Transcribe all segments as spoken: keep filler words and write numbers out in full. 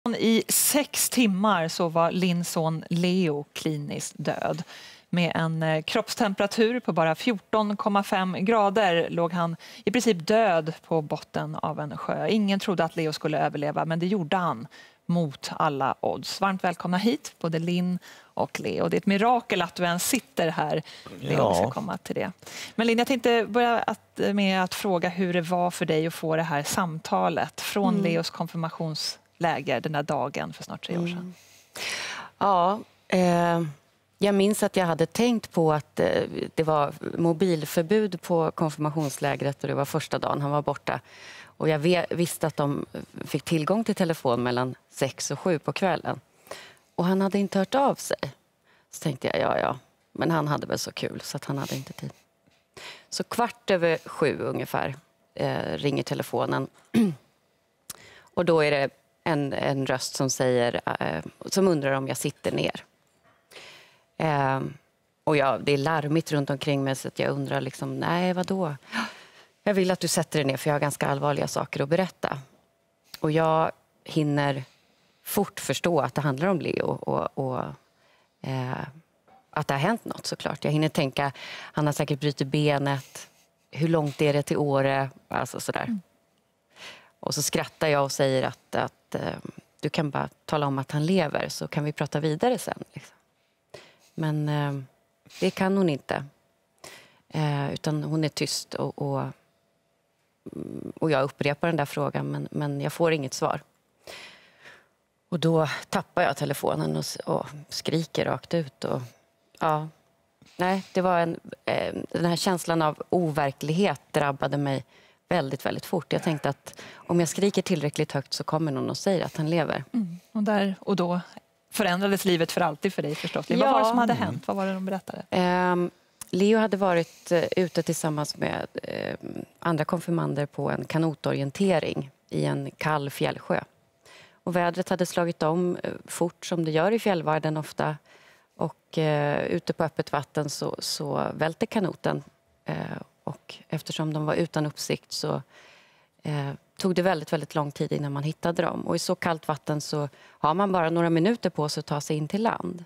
I sex timmar så var Linns son Leo kliniskt död. Med en kroppstemperatur på bara fjorton komma fem grader låg han i princip död på botten av en sjö. Ingen trodde att Leo skulle överleva, men det gjorde han mot alla odds. Varmt välkomna hit, både Linn och Leo. Det är ett mirakel att du ens sitter här. Leo ja. ska komma till det. Men Linn, jag tänkte börja att, med att fråga hur det var för dig att få det här samtalet från mm. Leos konfirmationsläger den där dagen för snart tre år sedan. Mm. Ja, eh, jag minns att jag hade tänkt på att eh, det var mobilförbud på konfirmationslägret och det var första dagen han var borta. Och jag visste att de fick tillgång till telefon mellan sex och sju på kvällen. Och han hade inte hört av sig. Så tänkte jag, ja, ja. Men han hade väl så kul så att han hade inte tid. Så kvart över sju ungefär eh, ringer telefonen. Och då är det en, en röst som säger, eh, som undrar om jag sitter ner. Eh, och jag, det är larmigt runt omkring mig så att jag undrar liksom, nej vadå? Jag vill att du sätter dig ner för jag har ganska allvarliga saker att berätta. Och jag hinner fort förstå att det handlar om Leo och, och eh, att det har hänt något såklart. Jag hinner tänka, han har säkert brutit benet. Hur långt är det till Åre? Alltså sådär. Mm. Och så skrattar jag och säger att, att eh, du kan bara tala om att han lever så kan vi prata vidare sen. Liksom. Men eh, det kan hon inte. Eh, utan hon är tyst och, och Och jag upprepar den där frågan, men, men jag får inget svar. Och då tappar jag telefonen och, och skriker rakt ut. Och, ja, nej, det var en, eh, den här känslan av overklighet drabbade mig väldigt, väldigt fort. Jag tänkte att om jag skriker tillräckligt högt så kommer någon och säger att han lever. Mm. Och, där, och då förändrades livet för alltid för dig förstås. Ja. Vad var det som hade hänt? Vad var det de berättade? Um, Leo hade varit ute tillsammans med eh, andra konfirmander på en kanotorientering i en kall fjällsjö. Och vädret hade slagit om eh, fort som det gör i fjällvärlden ofta. Och eh, ute på öppet vatten så, så välte kanoten. Eh, och eftersom de var utan uppsikt så eh, tog det väldigt, väldigt lång tid innan man hittade dem. Och i så kallt vatten så har man bara några minuter på sig att ta sig in till land.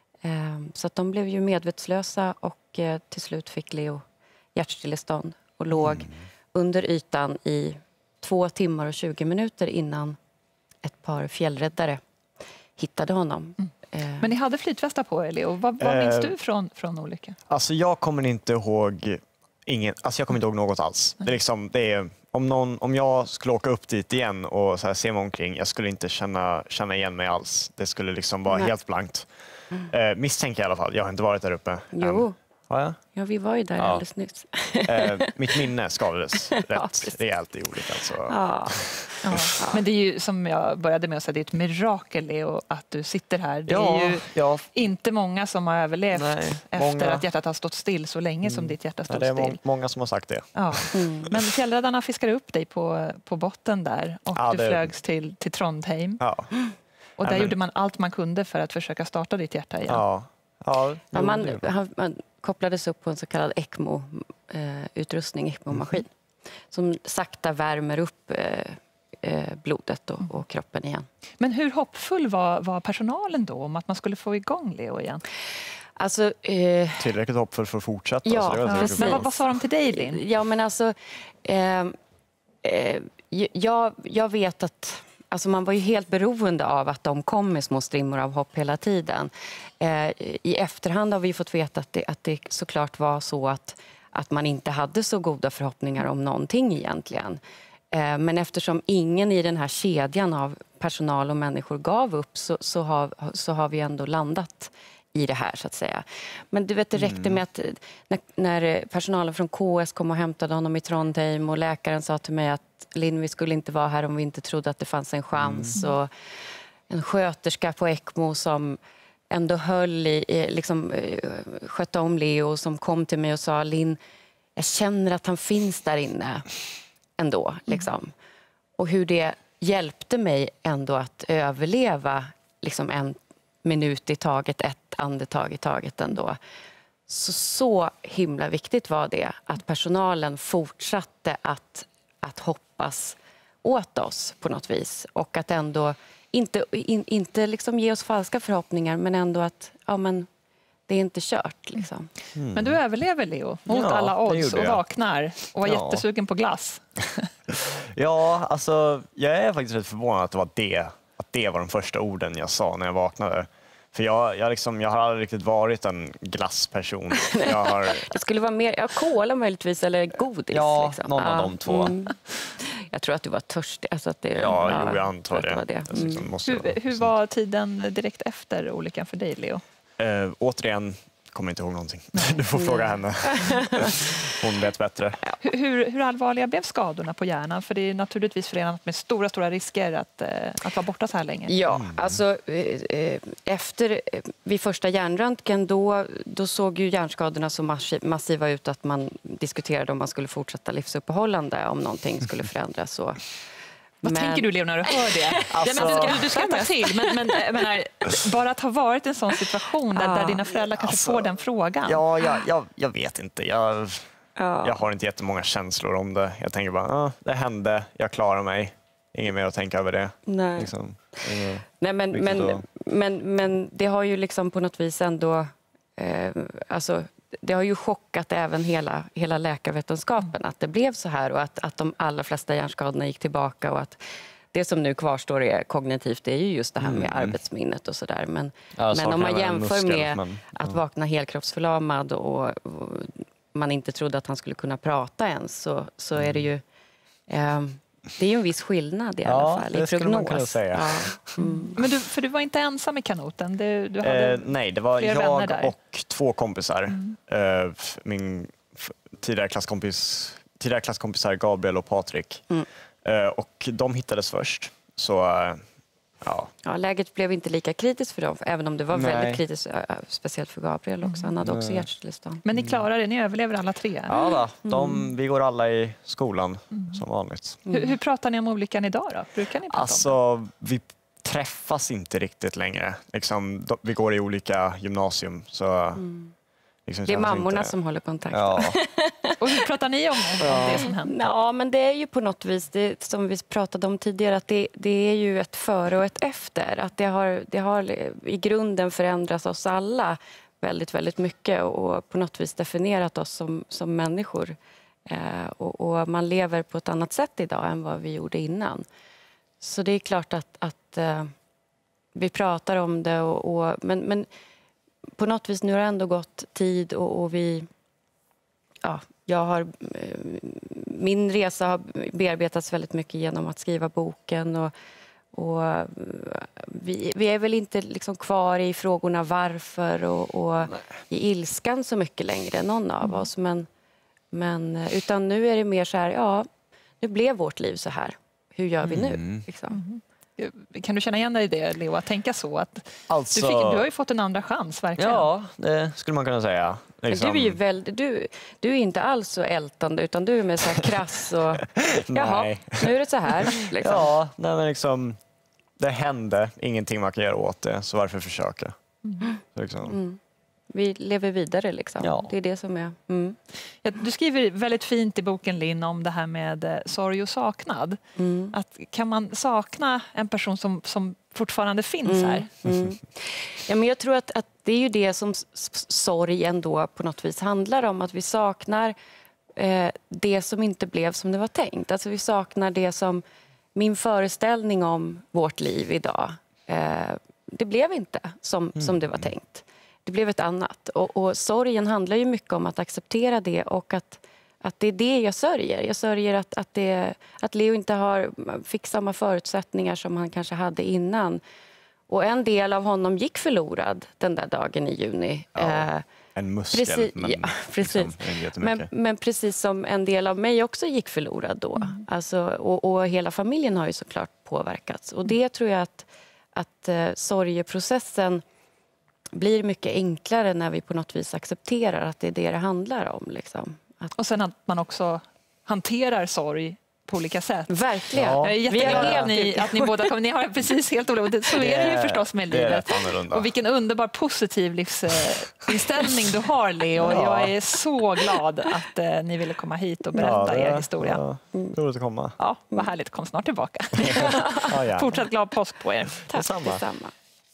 Så att de blev ju medvetslösa och till slut fick Leo hjärtstillestånd och låg mm. under ytan i två timmar och tjugo minuter innan ett par fjällräddare hittade honom. Mm. Men ni hade flytvästar på er, Leo. Vad, vad minns eh, du från, från olyckan? Alltså jag kommer inte ihåg ingen, alltså jag kommer inte ihåg något alls. Det är liksom, det är, om, någon, om jag skulle åka upp dit igen och så här se mig omkring, jag skulle inte känna, känna igen mig alls. Det skulle liksom vara Nej. helt blankt. Mm. Eh, misstänker i alla fall. Jag har inte varit där uppe. Jo. Um, ja, ja, vi var ju där ja. alldeles nyss. eh, mitt minne skadades rätt ja, rejält i olyckan. Så. Ja. Ja. Men det är ju, som jag började med att säga, det är ett mirakel, Leo, att du sitter här. Det ja, är ju ja. inte många som har överlevt Nej, efter många. att hjärtat har stått still så länge som mm. ditt hjärta stått ja, det är still. många som har sagt det. Ja. Mm. Men fjällräddarna fiskade upp dig på, på botten där och ja, du det... flögs till, till Trondheim. Ja. Och där Nej, men... gjorde man allt man kunde för att försöka starta ditt hjärta igen. Ja. Ja, ja, man, han, man kopplades upp på en så kallad ECMO-utrustning, eh, ECMO-maskin. Mm. Som sakta värmer upp eh, eh, blodet och, och kroppen igen. Men hur hoppfull var, var personalen då om att man skulle få igång Leo igen? Alltså, eh, Tillräckligt hoppfull för att fortsätta. Ja, så det var precis. Men vad, vad sa de till dig, Linn? Ja, men alltså... Eh, eh, jag, jag vet att... Alltså man var ju helt beroende av att de kom med små strimmor av hopp hela tiden. Eh, I efterhand har vi fått veta att det, att det såklart var så att, att man inte hade så goda förhoppningar om någonting egentligen. Eh, men eftersom ingen i den här kedjan av personal och människor gav upp så, så, har, så har vi ändå landat i det här så att säga. Men du vet, det räckte med att när, när personalen från K S kom och hämtade honom i Trondheim och läkaren sa till mig att Linn, vi skulle inte vara här om vi inte trodde att det fanns en chans. Mm. Och en sköterska på ECMO som ändå höll i, liksom skötte om Leo som kom till mig och sa Linn, jag känner att han finns där inne ändå. Liksom. Mm. Och hur det hjälpte mig ändå att överleva liksom en minut i taget, ett andetag i taget ändå. Så, så himla viktigt var det att personalen fortsatte att, att hoppas åt oss på något vis. Och att ändå inte, in, inte liksom ge oss falska förhoppningar, men ändå att ja, men det är inte kört. Liksom. Mm. Men du överlever, Leo, mot ja, alla odds och vaknar och var ja. jättesugen på glass. Ja, alltså jag är faktiskt rätt förvånad att det var det, att det var de första orden jag sa när jag vaknade. För jag, jag, liksom, jag har aldrig riktigt varit en glassperson. Jag har... Det skulle vara mer ja, kola möjligtvis eller godis. Ja, liksom. någon av ja. de två. Mm. Jag tror att du var törstig. Alltså att det, ja, ja, jo, jag antar det. det. det. Mm. Liksom måste hur, hur var tiden direkt efter olyckan för dig, Leo? Äh, återigen, kommer inte ihåg någonting. Du får fråga henne. Hon vet bättre. Hur, hur allvarliga blev skadorna på hjärnan? För det är naturligtvis förenat med stora, stora risker att, att vara borta så här länge. Ja, alltså efter vid första hjärnröntgen då, då såg ju hjärnskadorna så massiva ut att man diskuterade om man skulle fortsätta livsuppehållande om någonting skulle förändras. Så. Vad men... tänker du, Leo, när du hör det? Alltså... Ja, men du, du ska ta till, men, men menar, bara att ha varit i en sån situation där, ah, där dina föräldrar kanske alltså, får den frågan. Ja, jag, jag, jag vet inte. Jag, ah. jag har inte jättemånga känslor om det. Jag tänker bara, ah, det hände, jag klarar mig. Inget mer att tänka över det. Nej, liksom, Nej men, men, men, men det har ju liksom på något vis ändå... Eh, alltså, det har ju chockat även hela, hela läkarvetenskapen att det blev så här och att, att de allra flesta hjärnskadorna gick tillbaka och att det som nu kvarstår är kognitivt, det är ju just det här med mm. arbetsminnet och sådär. Men, ja, men om man jämför muskel, med men, ja. att vakna helkroppsförlamad och, och man inte trodde att han skulle kunna prata ens så, så är det ju eh, det är ju en viss skillnad i ja, alla fall i det prognos. Man kunna säga. Ja. Mm. Men du, för du var inte ensam i kanoten? Du, du hade eh, nej, det var jag och två kompisar. Mm. Eh, min tidigare klasskompis, tidigare klasskompisar Gabriel och Patrik. Mm. Eh, och de hittades först. Så, eh, ja. Ja, läget blev inte lika kritiskt för dem, även om det var nej. väldigt kritiskt, speciellt för Gabriel också. Han hade också hjärtstillestånd. Men ni klarar det, ni överlever alla tre? Ja, då. De, mm. vi går alla i skolan mm. som vanligt. Mm. Hur, hur pratar ni om olyckan idag då? Brukar ni prata alltså, om det? Vi träffas inte riktigt längre. Liksom, vi går i olika gymnasium. Så, mm. liksom, det är mammorna inte... som håller kontakt. Ja. Och hur pratar ni om, om ja. det som hände? Ja, men det är ju på något vis, det, som vi pratade om tidigare, att det, det är ju ett före och ett efter. Att det har, det har i grunden förändrat oss alla väldigt, väldigt mycket och på något vis definierat oss som, som människor. Eh, och, och man lever på ett annat sätt idag än vad vi gjorde innan. Så det är klart att, att eh, vi pratar om det, och, och, men, men på något vis nu har det ändå gått tid och, och vi... Ja, jag har, min resa har bearbetats väldigt mycket genom att skriva boken och, och vi, vi är väl inte liksom kvar i frågorna varför och, och i ilskan så mycket längre, någon av mm. oss. Men, men, utan nu är det mer så här, ja, nu blev vårt liv så här. Hur gör vi nu? Mm. Liksom? Mm. Kan du känna igen dig i det, Leo, att tänka så? Att alltså, du, fick, du har ju fått en andra chans, verkligen. Ja, det skulle man kunna säga. Liksom. Du är ju väldigt, du, du är inte alls så ältande, utan du är med så här krass och jaha, nu är det så här. Liksom. Ja, nej, men liksom, det hände, ingenting man kan göra åt det, så varför försöka? Mm. Så liksom. mm. Vi lever vidare, liksom. Ja. Det är det som är... Mm. Ja, du skriver väldigt fint i boken, Linn, om det här med eh, sorg och saknad. Mm. Att, kan man sakna en person som, som fortfarande finns mm. här? Mm. Ja, men jag tror att, att det är ju det som sorg ändå på något vis handlar om. Att vi saknar eh, det som inte blev som det var tänkt. Alltså vi saknar det som min föreställning om vårt liv idag. Eh, det blev inte som, mm. som det var tänkt. Det blev ett annat. Och, och sorgen handlar ju mycket om att acceptera det och att, att det är det jag sörjer. Jag sörjer att, att, det, att Leo inte har, fick samma förutsättningar som han kanske hade innan. Och en del av honom gick förlorad den där dagen i juni. Ja, eh, en muskel, precis, men, ja, precis. Liksom, men, men precis som en del av mig också gick förlorad då. Mm. Alltså, och, och hela familjen har ju såklart påverkats. Och det tror jag att, att uh, sorgeprocessen blir mycket enklare när vi på något vis accepterar att det är det det handlar om. Liksom. Att... Och sen att man också hanterar sorg på på olika sätt. Verkligen. Ja. Jag är jätteglad att ni, att ni båda kommer. Ni har precis helt olika. Så är det ju förstås med livet. Och vilken underbar positiv livsinställning du har, Leo. Ja. Jag är så glad att eh, ni ville komma hit och berätta ja, er historia. Ja, roligt att komma. Ja, vad härligt. Kom snart tillbaka. Ja, ja. Fortsatt glad påsk på er. Tack detsamma.